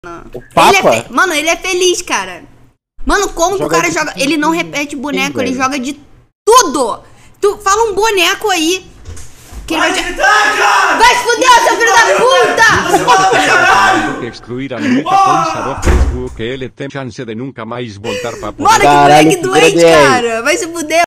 O Papa? Mano, ele é feliz, cara. Mano, como que o cara joga... Ele não repete boneco, ele joga de tudo. Tu fala um boneco aí. Que ele vai te... Vai se fuder, seu filho da puta! Excluir a nunca conta do Facebook, ele tem chance de nunca mais voltar pra... Mano, que moleque doente, cara. Vai se fuder.